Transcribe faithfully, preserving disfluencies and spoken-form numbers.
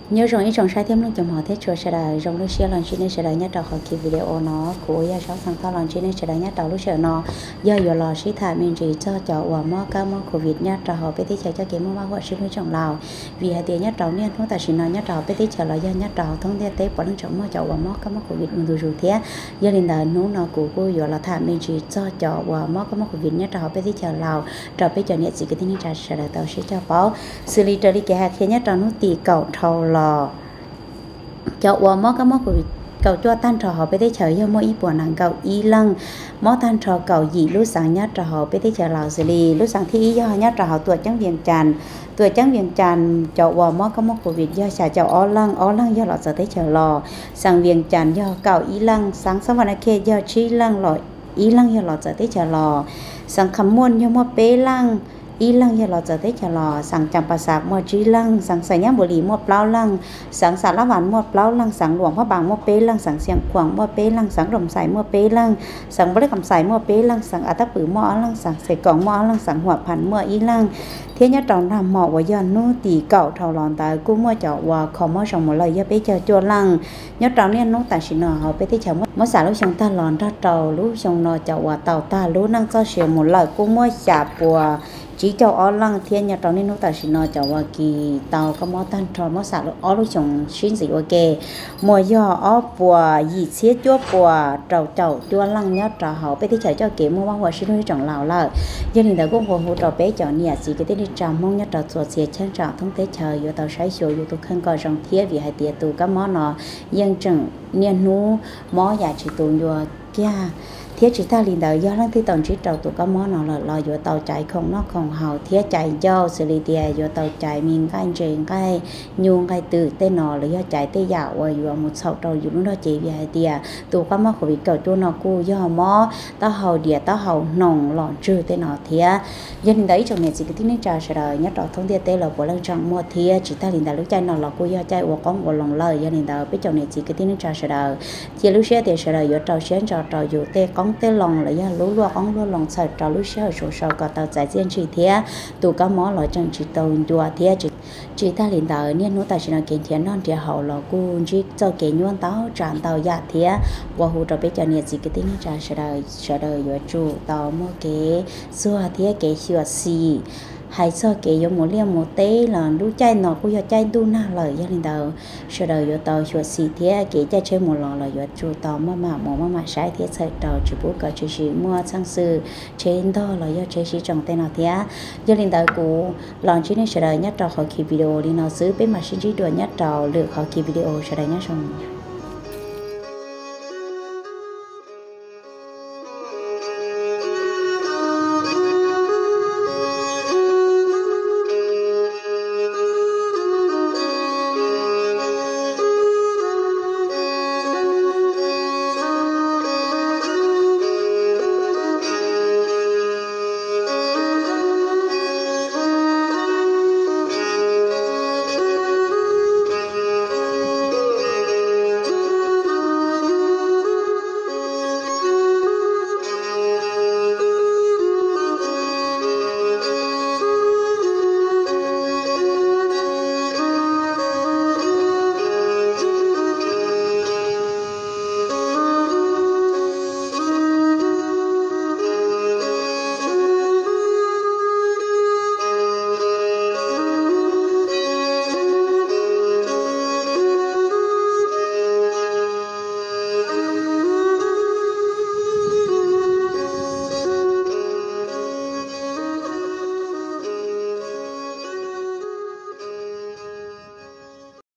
nhớ rồi trong sai thêm luôn chồng họ thế chùa sẽ là trong lúc xưa lần trên đây sẽ là nhất đầu họ kịp video nó của giờ sáu tháng sau lần trên đây sẽ là nhất đầu lúc xưa nó giờ giờ lò sĩ thả mình chỉ cho cho và mò ca mò covid nhất đầu họ biết thế cho cái mò mò gọi sinh với chồng lào vì hai tiền nhất đầu nên chúng ta chỉ nói nhất đầu biết thế chờ là giờ nhất đầu thông tin tế bỏ lên chồng mò cho và mò ca mò covid mình rồi rồi thế giờ lên là nấu nó của cô giờ là thả mình chỉ cho cho và mò ca mò covid nhất đầu biết thế chờ lào rồi bây giờ nhất chỉ cái tin trả sẽ là tàu sẽ cho báo xử lý trở đi cái hạt khi nhất đầu nó tì cầu thầu lò cho qua mó cái mó của cầu cho tan trò họ bây giờ chờ cho mỗi ít buồn nàng cầu y lăng mó tan trò cầu gì lúc sáng nhát trò họ bây giờ chờ lào xử lý lúc sáng thi do nhát trò họ tuổi trắng viền tràn tuổi trắng viền tràn cho qua mó cái mó của việt do xả cho ó lăng ó lăng do lọ giờ tới chờ lò sáng viền tràn do cầu y lăng sáng sớmวันkia do chi lăng lọ y lăng do lọ giờ tới chờ lò sáng khăm muôn do mó bế lăng y lăng giờ lọ giờ tới chờ lò sáng chăm bà sạc mua trí lăng sáng sài nhá bồ lì mua plau lăng sáng sả lá vàng mua plau lăng sáng luồng hoa bàng mua pê lăng sáng xiang quảng mua pê lăng sáng rồng sải mua pê lăng sáng bơ cầm sải mua pê lăng sáng à táp bự mua lăng sáng sài còng mua lăng sáng hoa盘mua y lăng thế nhá tròn làm mỏ và giờ nô tì cậu thầu lòn tại cũng mua chợ và không mua xong một lời giờ bé chờ chua lăng nhá tròn nên nô tại xin họ bé tới chờ mất mất xả lúc xong ta lòn ra trầu lúc xong nó chợ và tàu ta lúc năng cho xỉu một lời cũng mua xả bùa chỉ cho ó lăng thiên nhà tròn nên nó tại xin nó cho và kỳ tàu có món tan tròn món xả lúc ó lúc xong xin gì ok mua giờ ó bùa gì xía chúa bùa trầu trầu chua lăng nhá trò họ bé tới chờ cho kiểu mua bao hoa xin nuôi trồng lào lại gia đình đã cũng hỗ trợ bé cho nhà gì cái tên đi trồng mong nhất là chuột xịt chân trọng thông tế chờ vô tàu sấy sồi vô tàu khăn coi trong thiết vì hai tiệt tụ các món nó dân trừng niên nú món giả chỉ tụ vô kia thiết chỉ ta liền đời do lăng thi tàu chỉ trầu tụ các món nó là lo vô tàu chạy không nó còn hào thiết chạy do xử lý tiền vô tàu chạy mình cái chuyện cái nhung cái từ tên nó là do chạy tới dạo và vô một sau trầu vô nó chỉ vì hai tiệt tụ các món của bị cầu cho nó cu do món tao hào địa tao hào nòng lọn trừ tên nó thiết dân đấy trong này chỉ cái tiếng trà sẽ đời nhất là thông tin tên là của lăng trong mua thiết chỉ ta liền đời lúc chạy nó là cu do chạy và con của lòng lời gia đình đời biết trong này chỉ cái tiếng trà sẽ đời thì lúc xe thì sẽ đời vô trầu xén trầu trầu vô tê con tê lòng là do lúa lúa con lúa lòng sợi trầu lúc xe ở số sau có tàu giải diện chỉ thiết tụ các món loại trong chỉ tàu đùa thiết chỉ chỉ ta liền đời nên nó tại chỉ là kiện thiết non thì hậu là cu chỉ cho kiện nhuận tàu tràn tàu giả thiết và hỗ trợ biết cho này chỉ cái tiếng trà sẽ đời sẽ đời vô chủ tàu mua cái xua thiết cái xua xì hay so cái giống một liam một té là đu chay nó cũng do chay đu na lời gia đình đầu sau đó vô tàu chuột xì thế cái chay chơi một lò là vô chủ tàu mà mà mà mà mà sai thế sợi tàu chỉ bố cả chỉ chỉ mua sang sư trên đó là do chế chỉ trồng tên nào thế gia đình đầu của lòng chỉ nên sau đó nhất tàu họ kịp video đi nào giữ bên mặt sinh trí đuổi nhất tàu được họ kịp video sau đó nhất xong